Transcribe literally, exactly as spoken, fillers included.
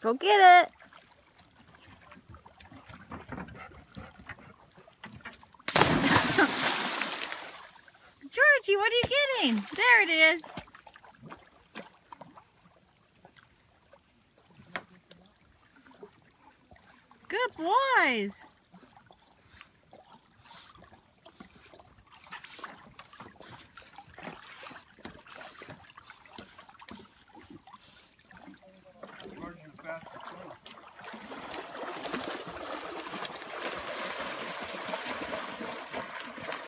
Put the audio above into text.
Go get it. Georgie, what are you getting? There it is. Good boys.